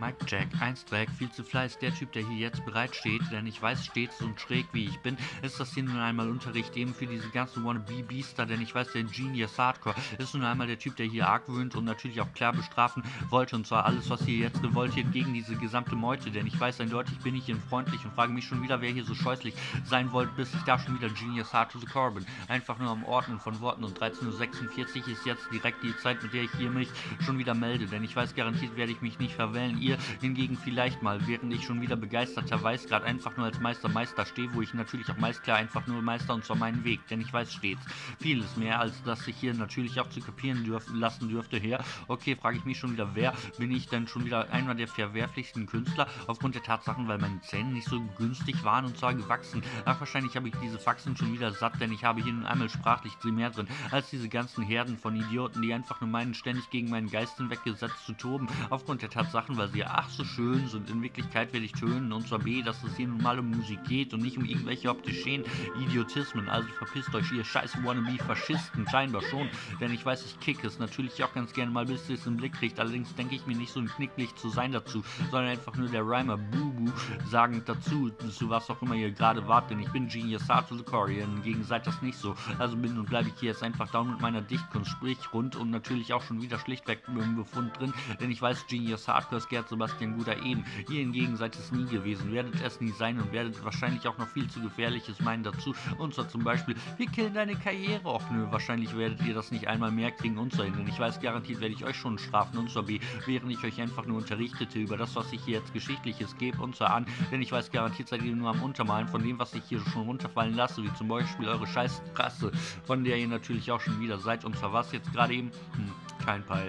Mike Jack, 1 Track, viel zu fleiß, der Typ, der hier jetzt bereitsteht, denn ich weiß stets und schräg wie ich bin, ist das hier nun einmal Unterricht eben für diese ganzen Wannabe-Biester, denn ich weiß, der Genius Hardcore ist nun einmal der Typ, der hier argwöhnt und natürlich auch klar bestrafen wollte, und zwar alles, was ihr jetzt revoltiert gegen diese gesamte Meute, denn ich weiß eindeutig, bin ich hier freundlich und frage mich schon wieder, wer hier so scheußlich sein wollte, bis ich da schon wieder Genius Hard to the Core bin. Einfach nur am Ordnen von Worten, und 13:46 Uhr ist jetzt direkt die Zeit, mit der ich hier mich schon wieder melde, denn ich weiß, garantiert werde ich mich nicht verwählen, ihr hingegen vielleicht mal, während ich schon wieder begeisterterweise gerade einfach nur als Meister stehe, wo ich natürlich auch meist klar einfach nur Meister, und zwar meinen Weg, denn ich weiß stets vieles mehr, als dass ich hier natürlich auch zu kapieren lassen dürfte her. Okay, frage ich mich schon wieder, wer bin ich denn schon wieder einer der verwerflichsten Künstler, aufgrund der Tatsachen, weil meine Zähne nicht so günstig waren, und zwar gewachsen. Ach, wahrscheinlich habe ich diese Faxen schon wieder satt, denn ich habe hier nun einmal sprachlich mehr drin, als diese ganzen Herden von Idioten, die einfach nur meinen, ständig gegen meinen Geist hinweggesetzt zu toben, aufgrund der Tatsachen, weil sie ja ach so schön sind. In Wirklichkeit werde ich tönen, und zwar B, dass es hier nun mal um Musik geht und nicht um irgendwelche optischen Idiotismen. Also verpisst euch, ihr scheiß Wannabe-Faschisten, scheinbar schon, denn ich weiß, ich kicke es natürlich auch ganz gerne mal, bis ihr es im Blick kriegt. Allerdings denke ich mir nicht so ein Knicklicht zu sein dazu, sondern einfach nur der Rhymer Bubu sagend dazu, zu was auch immer ihr gerade wart, denn ich bin Genius Hard to the Core, hingegen seid das nicht so. Also bin und bleibe ich hier jetzt einfach down mit meiner Dichtkunst, sprich rund und natürlich auch schon wieder schlichtweg im Befund drin, denn ich weiß, Genius Hardcore ist Gerd Sebastian Guter eben. Ihr hingegen seid es nie gewesen, werdet es nie sein und werdet wahrscheinlich auch noch viel zu Gefährliches meinen dazu, und zwar zum Beispiel, wir killen deine Karriere. Och nö, wahrscheinlich werdet ihr das nicht einmal mehr kriegen, und so hin, denn ich weiß, garantiert werde ich euch schon strafen, und zwar B, während ich euch einfach nur unterrichtete über das, was ich hier jetzt Geschichtliches gebe, und zwar an, denn ich weiß, garantiert seid ihr nur am Untermalen von dem, was ich hier schon runterfallen lasse, wie zum Beispiel eure scheiß Rasse, von der ihr natürlich auch schon wieder seid, und zwar was jetzt gerade eben, kein Peil.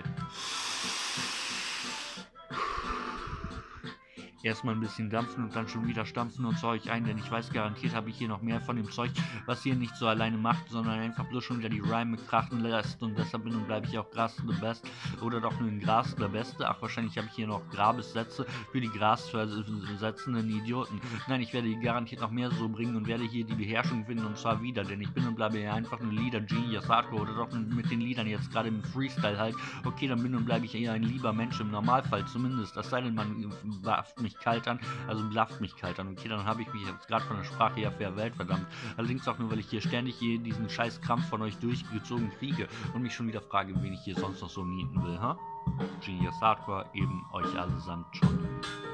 Erstmal ein bisschen dampfen und dann schon wieder stampfen und Zeug ein, denn ich weiß, garantiert habe ich hier noch mehr von dem Zeug, was ihr nicht so alleine macht, sondern einfach bloß schon wieder die Rhyme krachen lässt, und deshalb bin und bleibe ich auch Gras the Best oder doch nur ein Gras der Beste. Ach, wahrscheinlich habe ich hier noch Grabessätze für die grasversetzenden Idioten. Nein, ich werde garantiert noch mehr so bringen und werde hier die Beherrschung finden, und zwar wieder, denn ich bin und bleibe ja einfach nur Leader Genius Hardcore oder doch mit den Liedern jetzt gerade im Freestyle halt. Okay, dann bin und bleibe ich eher ein lieber Mensch im Normalfall zumindest, das sei denn, man warft mich kalt an, also blafft mich kalt an. Okay, dann habe ich mich jetzt gerade von der Sprache her verwählt, verdammt. Allerdings auch nur, weil ich hier ständig diesen scheiß Krampf von euch durchgezogen kriege und mich schon wieder frage, wen ich hier sonst noch so mieten will, ha? Genius Hardcore, eben euch allesamt schon.